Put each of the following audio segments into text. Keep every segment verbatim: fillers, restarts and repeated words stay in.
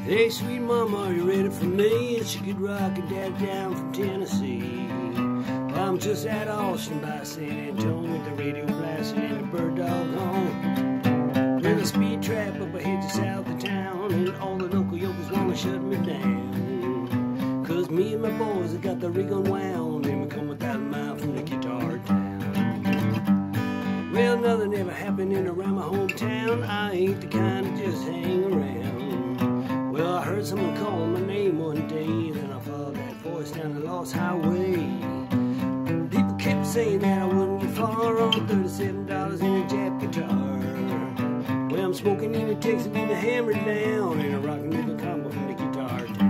Hey, sweet mama, are you ready for me? She could rock and dad down from Tennessee. Well, I'm just at Austin by San Antonio with the radio blasting and the bird dog home. There's a speed trap up ahead just south of town, and all the local yokers wanna shut me down. Cause me and my boys have got the rig unwound, and we come a thousand miles from the guitar town. Well, nothing ever happened in around my hometown. I ain't the kind to just hang around. Well, I heard someone call my name one day, then I followed that voice down the Lost Highway. People kept saying that I wouldn't get far on thirty-seven dollars in a Jap guitar. Well, I'm smoking in a Texas with a hammer down, and a rockin' nickel combo from the guitar town.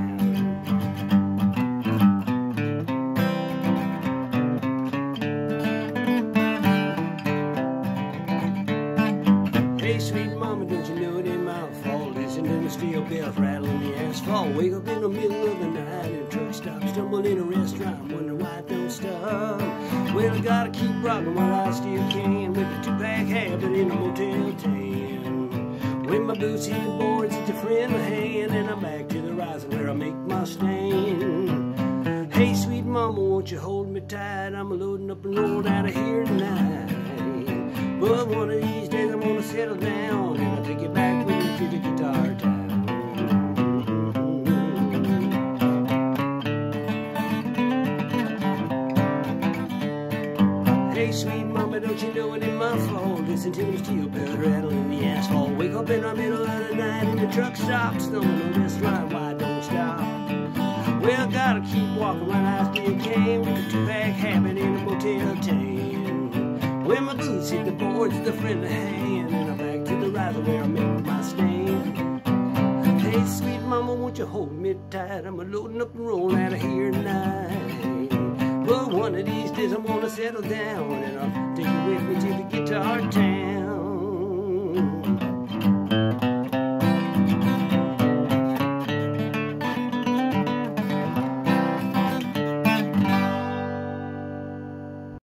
Hey, sweet mama, don't you know it ain't my fault? Listen to the steel bells rattling the asphalt. Wake up in the middle of the night and a truck stop. Stumble in a restaurant, wonder why it don't stop. Well, I gotta keep rocking while I still can, with the two-pack habit in a motel tan. When my boots hit the boards, it's a friend of hand, and I'm back to the rising where I make my stand. Hey, sweet mama, won't you hold me tight? I'm loading up and rolling out of here tonight. But one of these days I'm gonna settle down, and I'll take you back with me to the guitar town. Hey, sweet mama, don't you know it ain't my fault? Listen to the steel bells rattling the asphalt. Wake up in the middle of the night and the truck stops. Stumble on this ride, why don't stop? Well, gotta keep walking while I still can, with a two-pack habit in a motel tan. When my boots hit the boards, the friendly hand, and I'm back to the riser where I make my stand. Hey, sweet mama, won't you hold me tight? I'm loading up and rolling out of here tonight. But one of these days I'm gonna settle down, and I'll take you with me to the guitar town.